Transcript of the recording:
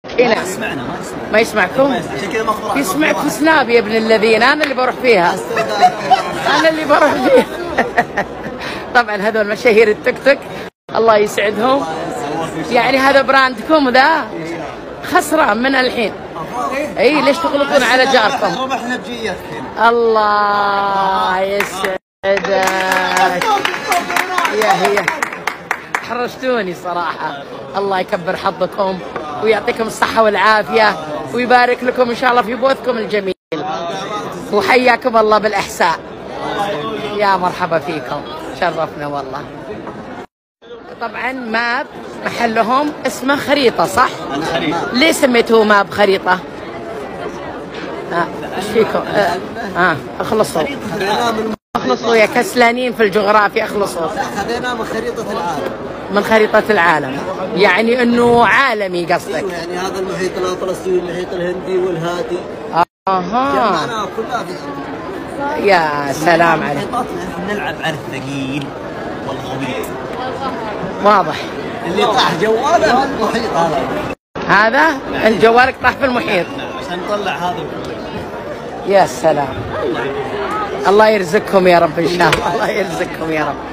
هنا ما يسمعكم؟ يسمعك في سناب يا ابن الذين. انا اللي بروح فيها، انا اللي بروح فيها. طبعا هذول مشاهير التيك توك الله يسعدهم. يعني هذا براندكم ذا خسران من الحين. اي ليش تغلطون على جاركم؟ الله يسعدك يا هي، حرشتوني صراحة. الله يكبر حظكم ويعطيكم الصحة والعافية ويبارك لكم إن شاء الله في بوثكم الجميل، وحياكم الله بالإحساء. يا مرحبا فيكم، شرفنا والله. طبعا ماب محلهم اسمه خريطة صح؟ ليه سميتوه ماب خريطة؟ ايش فيكم؟ اخلصوا اخلصوا يا كسلانين في الجغرافيا، اخلصوا. خذيناه من خريطة العالم. من خريطة العالم، يعني انه عالمي قصدك؟ يعني هذا المحيط الاطلسي والمحيط الهندي والهادي. جمعناها كلها في يا سلام عليك. نلعب على الثقيل والخبيث. واضح. اللي طاح جواله المحيط هذا الجوالك طاح في المحيط عشان نطلع هذا. يا سلام. الله يرزقكم يا رب ان شاء الله، الله يرزقكم يا رب.